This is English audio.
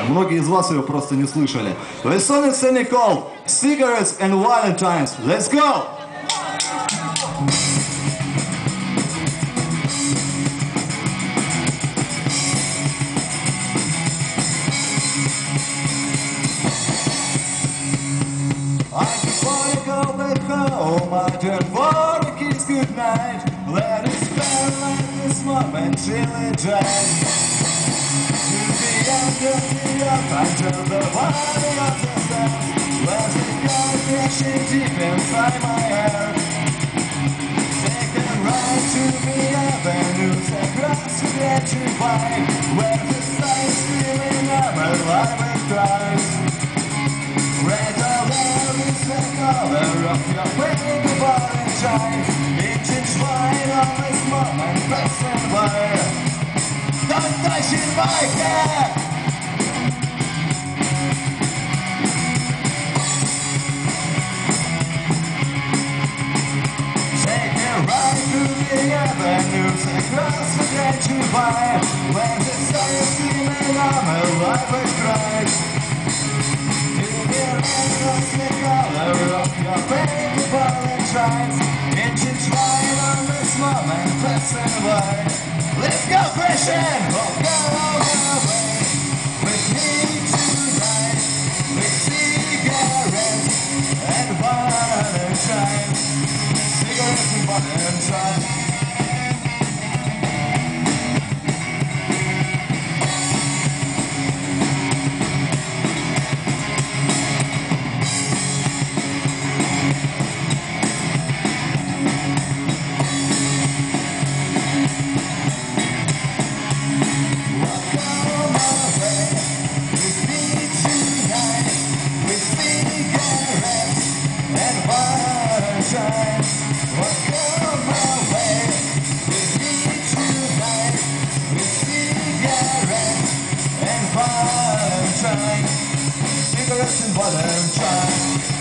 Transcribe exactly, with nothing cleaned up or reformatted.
Многие из вас ее просто не слышали. The song is simply called Cigarettes and Valentines. Let's go! I just wanna go back home, I just wanna kiss goodnight. Let us spend like this moment till it dries. To the end of the earth, until the body of the stars. Let the gun crashing deep inside my heart. Take a ride to the avenues across the electrified. Where the signs screaming ever live and cries. Red alone is the color of your baby body shines. Each inch wide of this moment passing by. Don't touch it, my hair! Take a ride through the avenues across the electrified. When the sun is screaming, I'm alive and cries. The color of your baby valentines. Inches wide on this moment passing by. Let's go fishing! We'll go away with me tonight. With cigarettes and valentines. Cigarettes and valentines. Cigarettes and Valentine.